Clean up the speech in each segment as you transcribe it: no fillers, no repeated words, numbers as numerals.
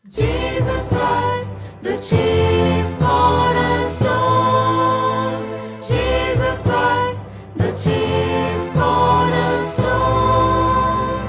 Jesus Christ, the chief cornerstone. Jesus Christ, the chief cornerstone.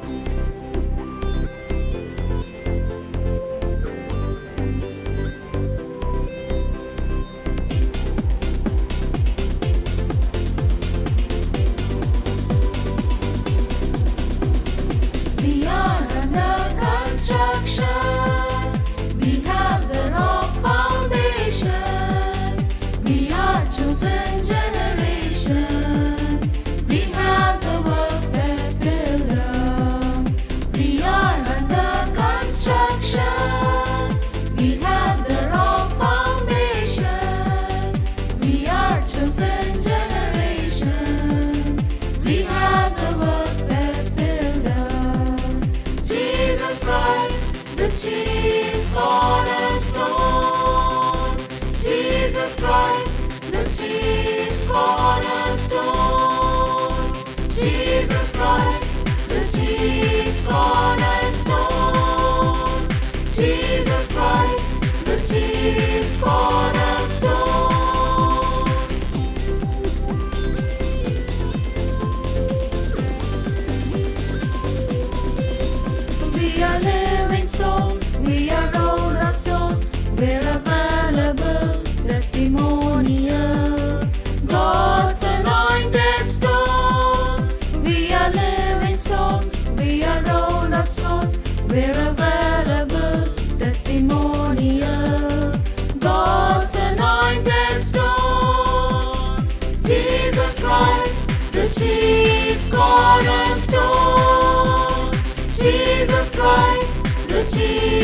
We are under construction. We have the rock foundation. We are chosen generation. We have the world's best builder. We are under construction. We have the rock foundation. We are chosen generation. We have the world's best builder. Jesus Christ, the chief cornerstone. Jesus Christ, the chief cornerstone. Jesus Christ, the chief cornerstone. Jesus Christ, the chief cornerstone. We are living stones, we are rolled up stones, we're available testimonial. God's anointed stones. We are living stones, we are rolled up stones, we're available testimonial. God's anointed stone. Jesus Christ, the chief cornerstone. Jesus Christ, the chief